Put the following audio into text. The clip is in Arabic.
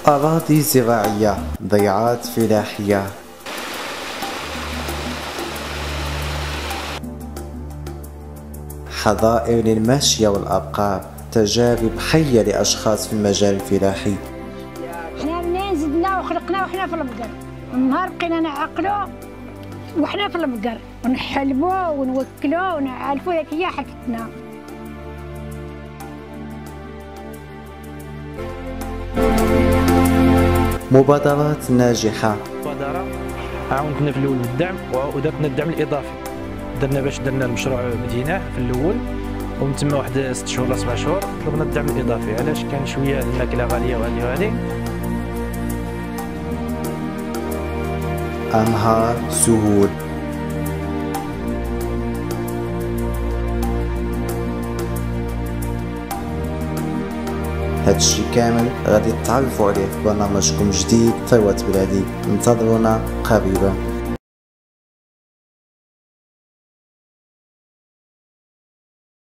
أراضي زراعية، ضيعات فلاحية، حظائر للماشية والأبقار، تجارب حية لأشخاص في المجال الفلاحي. حنا منين زدنا وخلقنا وحنا في البقر، النهار بقينا نعقلو وحنا في البقر ونحلبو ونوكلو ونعالفو، هيك هي حكتنا. مبادرات ناجحة. مبادرة عاونتنا في الأول بالدعم ودرتنا الدعم الإضافي، درنا المشروع بديناه في الأول، ومن تما واحد 6 شهور ولا 7 شهور طلبنا الدعم الإضافي. علاش؟ كان شوية الماكلة غالية وهذه أنهار، سهول. هادشي كامل غادي تعرفوا عليه في برنامجكم جديد ثروة بلادي. انتظرونا قريبا.